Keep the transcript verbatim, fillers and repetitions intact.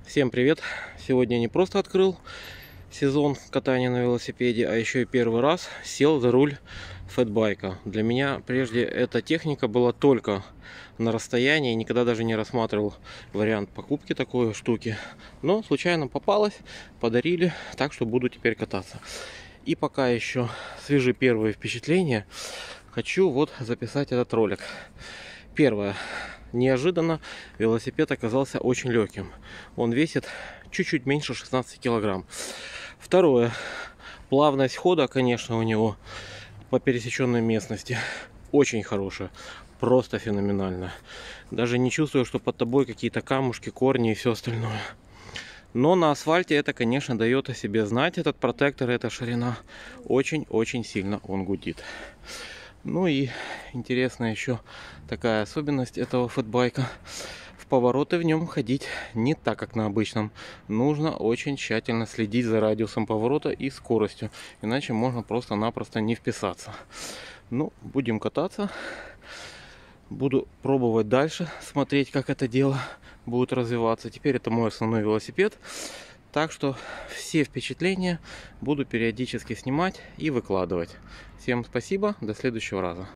Всем привет! Сегодня я не просто открыл сезон катания на велосипеде, а еще и первый раз сел за руль фэтбайка. Для меня прежде эта техника была только на расстоянии, никогда даже не рассматривал вариант покупки такой штуки. Но случайно попалась, подарили, так что буду теперь кататься. И пока еще свежи первые впечатления, хочу вот записать этот ролик. Первое. Неожиданно велосипед оказался очень легким. Он весит чуть-чуть меньше шестнадцати килограмм. Второе. Плавность хода, конечно, у него по пересеченной местности очень хорошая. Просто феноменально. Даже не чувствую, что под тобой какие-то камушки, корни и все остальное. Но на асфальте это, конечно, дает о себе знать. Этот протектор, эта ширина очень-очень сильно он гудит. Ну и интересная еще такая особенность этого фэтбайка. В повороты в нем ходить не так, как на обычном. Нужно очень тщательно следить за радиусом поворота и скоростью. Иначе можно просто-напросто не вписаться. Ну, будем кататься. Буду пробовать дальше, смотреть, как это дело будет развиваться. Теперь это мой основной велосипед. Так что все впечатления буду периодически снимать и выкладывать. Всем спасибо, до следующего раза.